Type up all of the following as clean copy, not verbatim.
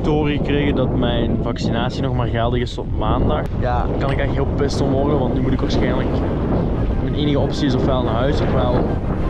te horen gekregen dat mijn vaccinatie nog maar geldig is tot maandag. Ja, kan ik echt heel pissed om worden, want nu moet ik waarschijnlijk... Mijn enige optie is ofwel naar huis ofwel...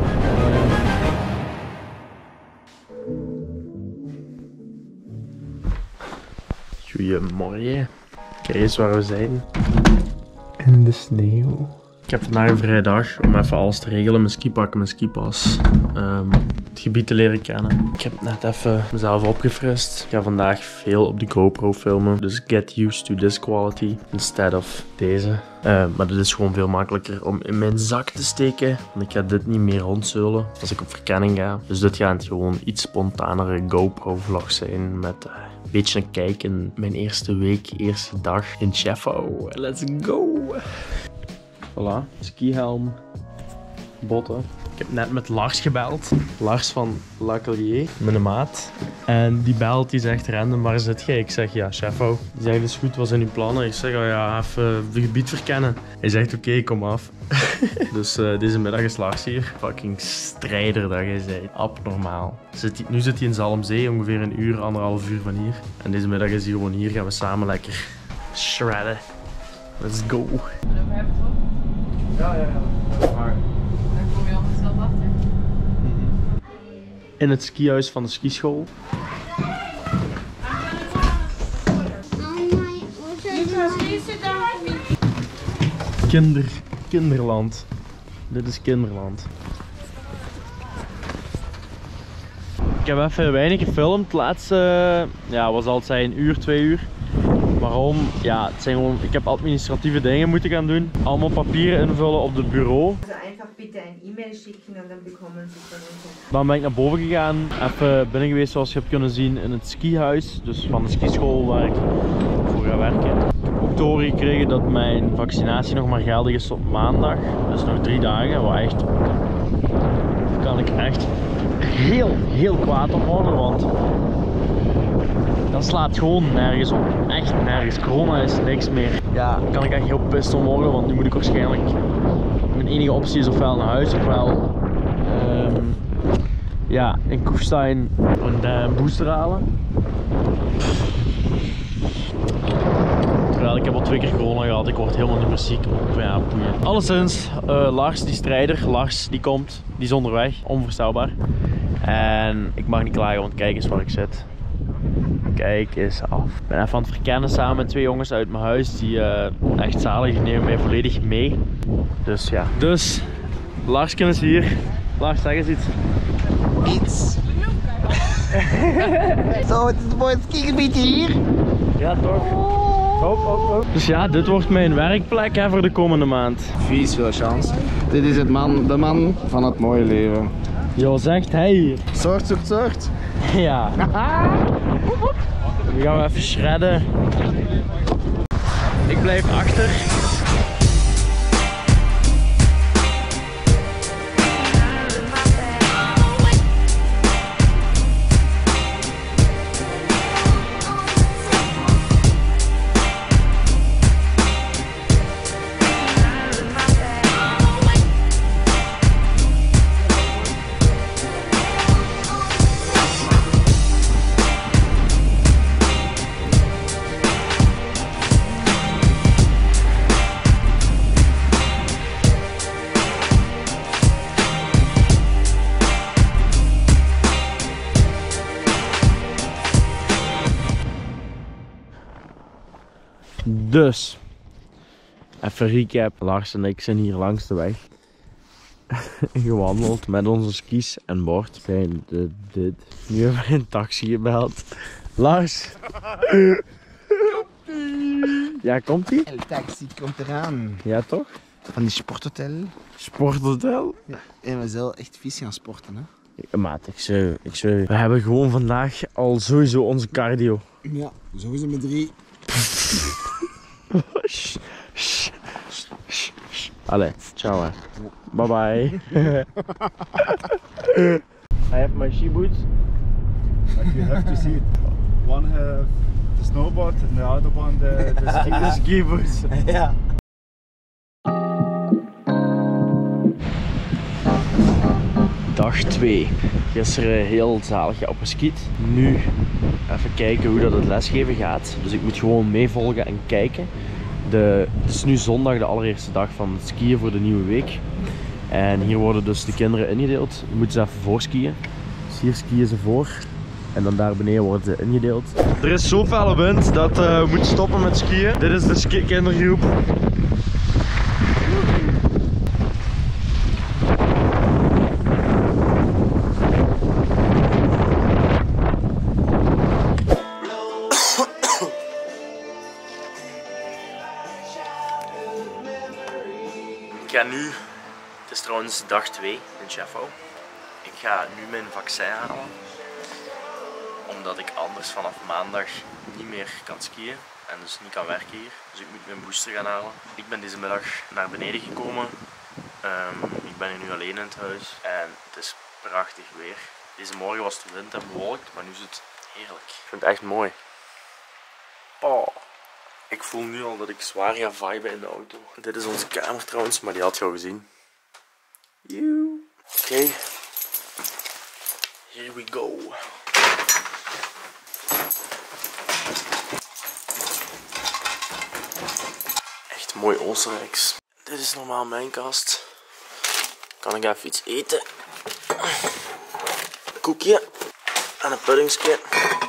Goedemorgen. Kijk eens waar we zijn. In de sneeuw. Ik heb vandaag een vrije dag om even alles te regelen. Mijn skipak en mijn skipas. Het gebied te leren kennen. Ik heb net even mezelf opgefrist. Ik ga vandaag veel op de GoPro filmen. Dus get used to this quality instead of deze. Maar dit is gewoon veel makkelijker om in mijn zak te steken. Want ik ga dit niet meer rondzeulen als ik op verkenning ga. Dus dit gaat gewoon iets spontanere GoPro vlog zijn met... een beetje een kijk in mijn eerste week, eerste dag in Cheffo. Let's go! Voilà, skihelm, botten. Ik heb net met Lars gebeld. Lars van L'Atelier, mijn maat. En die belt, die zegt random, waar zit jij? Ik zeg ja, Cheffo. Die zegt dus goed, wat zijn uw plannen? Ik zeg oh ja, even het gebied verkennen. Hij zegt oké, kom af. Dus deze middag is Lars hier. Fucking strijder dat jij zei. Abnormaal. Nu zit hij in Zalmzee, ongeveer een uur, 1,5 uur van hier. En deze middag is hij gewoon hier, gaan we samen lekker shredden. Let's go. Ja. Maar... Dan kom je altijd zelf achter. In het skihuis van de skischool. Kinderland. Dit is kinderland. Ik heb even weinig gefilmd. Het laatste was al zijn 1 uur, 2 uur. Waarom? Ja, het zijn gewoon, ik heb administratieve dingen moeten gaan doen. Allemaal papieren invullen op het bureau. Also einfach bitte een e-mail schicken en dan bekommen ze van ons. Dan ben ik naar boven gegaan. Even binnen geweest zoals je hebt kunnen zien in het skihuis. Dus van de skischool waar ik voor ga werken. Ik heb ook te horen gekregen dat mijn vaccinatie nog maar geldig is tot maandag. Dus nog 3 dagen. Wat echt... Daar kan ik echt heel kwaad op worden, want... Dat slaat gewoon nergens op. Echt nergens. Corona is niks meer. Ja, daar kan ik echt heel pissed om worden, want nu moet ik waarschijnlijk... Mijn enige optie is ofwel naar huis ofwel... in Kufstein een booster halen. Terwijl ik heb al 2 keer corona gehad, ik word helemaal niet meer ziek. Ja, boeien. Alleszins, Lars, die strijder, Lars, die komt, die is onderweg, onvoorstelbaar. En ik mag niet klagen, want kijk eens waar ik zit. Kijk eens af. Ik ben even aan het verkennen samen met 2 jongens uit mijn huis die echt zalig, die nemen mij volledig mee. Dus ja. Dus, Larsken is hier. Lars, zeg eens iets. Iets. Zo, het is een mooi skigebiedje hier. Ja, toch? Hop. Dus ja, dit wordt mijn werkplek hè, voor de komende maand. Vies veel chance. Dit is de man van het mooie leven. Jo, zegt hij hier. Soort zoekt soort. Ja. Nu gaan we even shredden. Ik blijf achter. Dus, even recap. Lars en ik zijn hier langs de weg gewandeld met onze skis en bord. Zijn dit. Nu hebben we een taxi gebeld. Lars! Ja, komt ie? El taxi komt eraan. Ja, toch? Van die sporthotel. Sporthotel? Ja. En we zijn echt vies gaan sporten, hè. Maat, ik zweer. We hebben gewoon vandaag al sowieso onze cardio. Ja, sowieso met 3. Allee, ciao hè. Bye bye. I have my ski boots. But you have to see it. One have the snowboard and the other one the ski. The ski boots. Ja. dag 2. Gisteren heel zalig opgeskiet. Nu even kijken hoe dat het lesgeven gaat. Dus ik moet gewoon meevolgen en kijken. Het is nu zondag, de allereerste dag van het skiën voor de nieuwe week. En hier worden dus de kinderen ingedeeld. Je moet ze even voorskiën. Dus hier skiën ze voor. En dan daar beneden worden ze ingedeeld. Er is zo felle wind dat we moeten stoppen met skiën. Dit is de kindergroep. Ik ga nu, het is trouwens dag 2 in Scheffel. Ik ga nu mijn vaccin halen. Omdat ik anders vanaf maandag niet meer kan skiën en dus niet kan werken hier. Dus ik moet mijn booster gaan halen. Ik ben deze middag naar beneden gekomen. Ik ben hier nu alleen in het huis en het is prachtig weer. Deze morgen was het wind en bewolkt, maar nu is het heerlijk. Ik vind het echt mooi. Oh. Ik voel nu al dat ik zwaar ga viben in de auto. Dit is onze kamer trouwens, maar die had je al gezien. Oké. Here we go. Echt mooi Oostenrijks. Dit is normaal mijn kast. Kan ik even iets eten. Een koekje. En een puddingske.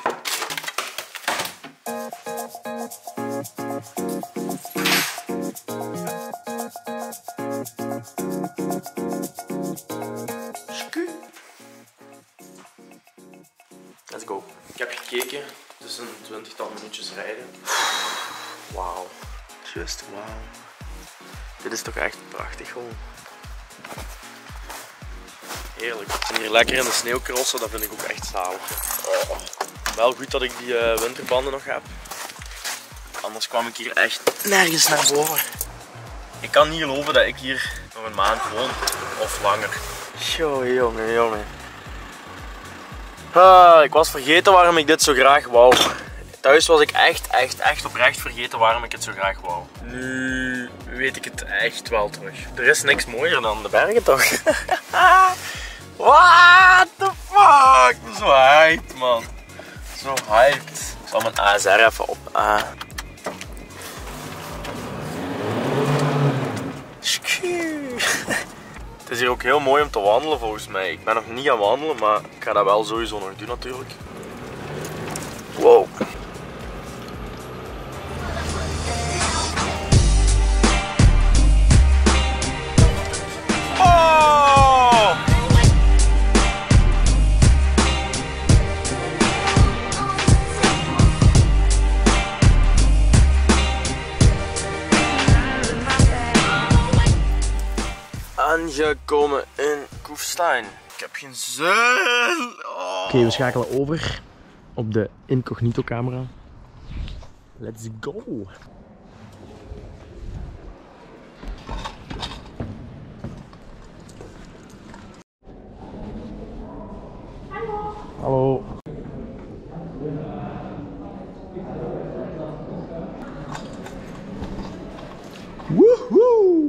Let's go. Ik heb gekeken, het is een 20-tal minuutjes rijden. Wauw, just wauw. Dit is toch echt prachtig gewoon. Heerlijk. En hier lekker in de sneeuw crossen, dat vind ik ook echt zalig. Oh. Wel goed dat ik die winterbanden nog heb. Anders kwam ik hier echt nergens naar boven. Ik kan niet geloven dat ik hier nog een maand woon of langer. Jongen. Ik was vergeten waarom ik dit zo graag wou. Thuis was ik echt oprecht vergeten waarom ik het zo graag wou. Nu weet ik het echt wel terug. Er is niks mooier dan de bergen toch? What the fuck? Ik ben zo hyped man. Zo hyped. Ik zal mijn ASR even op. Het is hier ook heel mooi om te wandelen volgens mij. Ik ben nog niet aan wandelen, maar ik ga dat wel sowieso nog doen natuurlijk. Wow. Oh! Aangekomen in Kufstein. Ik heb geen zin. Oh. Oké, we schakelen over op de incognito camera. Let's go. Hallo. Woehoe!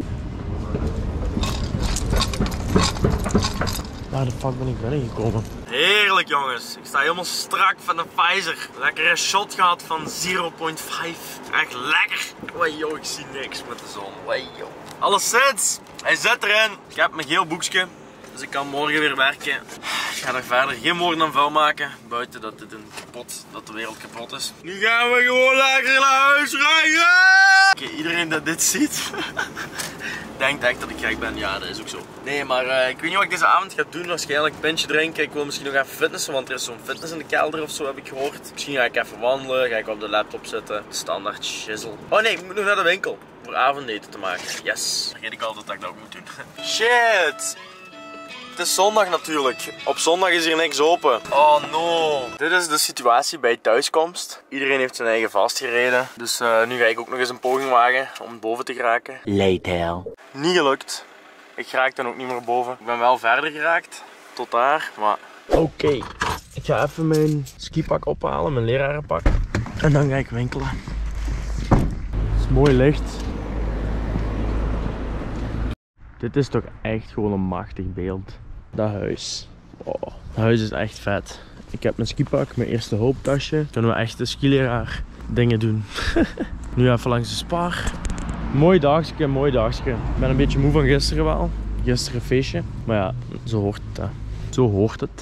Waar de fuck ben ik binnengekomen? Heerlijk jongens, ik sta helemaal strak van de Pfizer. Lekkere shot gehad van 0,5. Echt lekker. Wajo, ik zie niks met de zon. Wajo. Alleszins, hij zit erin. Ik heb mijn geel boekje, dus ik kan morgen weer werken. Ik ga er verder geen woorden aan vuil maken. Buiten dat de wereld kapot is. Nu gaan we gewoon lekker naar huis rijden. Oké, iedereen dat dit ziet denkt echt dat ik gek ben. Ja, dat is ook zo. Nee, maar ik weet niet wat ik deze avond ga doen. Waarschijnlijk een pintje drinken. Ik wil misschien nog even fitnessen, want er is zo'n fitness in de kelder of zo, heb ik gehoord. Misschien ga ik even wandelen, ga ik op de laptop zitten. Standaard shizzle. Oh nee, ik moet nog naar de winkel voor avondeten te maken. Yes. Vergeet ik altijd dat ik dat ook moet doen. Shit. Het is zondag natuurlijk. Op zondag is hier niks open. Oh no. Dit is de situatie bij thuiskomst. Iedereen heeft zijn eigen vastgereden. Dus nu ga ik ook nog eens een poging wagen om boven te geraken. Later. Niet gelukt. Ik raak dan ook niet meer boven. Ik ben wel verder geraakt. Tot daar, maar... Oké. Ik ga even mijn skipak ophalen, mijn lerarenpak. En dan ga ik winkelen. Het is mooi licht. Dit is toch echt gewoon een machtig beeld. Dat huis. Oh, dat huis is echt vet. Ik heb mijn skipak, mijn eerste hulptasje. Kunnen we echt de skileraar dingen doen. Nu even langs de Spar. Mooi dagje, mooi dagje. Ik ben een beetje moe van gisteren wel. Gisteren feestje. Maar ja, zo hoort het. Hè. Zo hoort het.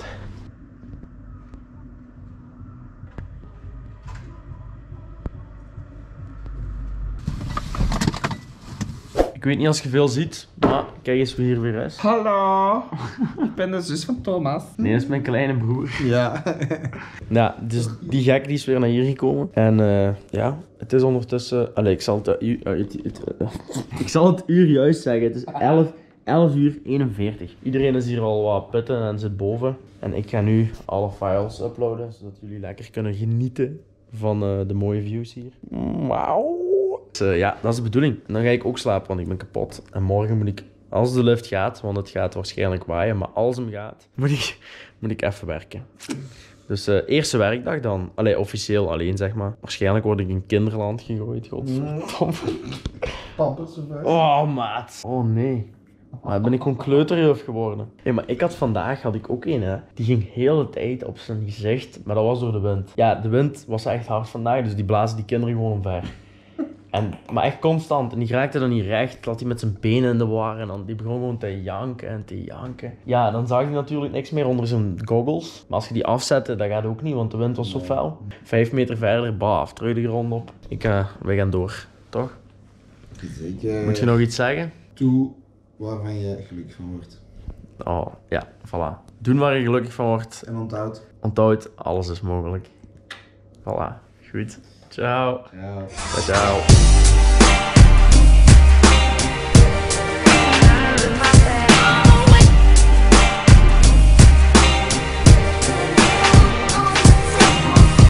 Ik weet niet als je veel ziet, maar kijk eens wie hier weer is. Hallo, ik ben de zus van Thomas. Nee, dat is mijn kleine broer. Ja. Ja, dus die gek die is weer naar hier gekomen. En ja, het is ondertussen... Allee, ik zal het uur juist zeggen. Het is 11 uur 41. Iedereen is hier al wat pitten en zit boven. En ik ga nu alle files uploaden, zodat jullie lekker kunnen genieten van de mooie views hier. Wauw. Dus, ja, dat is de bedoeling. En dan ga ik ook slapen, want ik ben kapot. En morgen moet ik, als de lift gaat, want het gaat waarschijnlijk waaien, maar als hem gaat, moet ik even werken. Dus eerste werkdag dan. Allee, officieel alleen, zeg maar. Waarschijnlijk word ik in kinderland gegooid, godverdomme. Pampers erbij. Oh, maat. Oh, nee. Maar ben ik gewoon kleuterjuf geworden. Hey, maar vandaag had ik ook een, hè. Die ging de hele tijd op zijn gezicht, maar dat was door de wind. Ja, de wind was echt hard vandaag, dus die blazen die kinderen gewoon omver. Maar echt constant. En die raakte dan niet recht. Laat hij met zijn benen in de war. En dan die begon gewoon te janken en te janken. Ja, dan zag hij natuurlijk niks meer onder zijn goggles. Maar als je die afzette, dat gaat ook niet, want de wind was zo fel. 5 meter verder, baf, terug de grond op. We gaan door, toch? Zeker. Moet je nog iets zeggen? Doe waarvan je gelukkig van wordt. Oh, ja, voilà. Doen waar je gelukkig van wordt. En Onthoud, alles is mogelijk. Voilà, goed. Ciao. Ciao. Ciao.